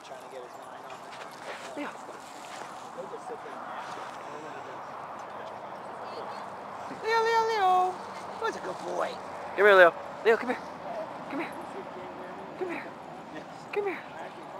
trying to get his mind on it. Leo. He'll just sit there. Leo, Leo, Leo. Who's a good boy? Come here, Leo. Leo, come here. Come here. Come here. Come here.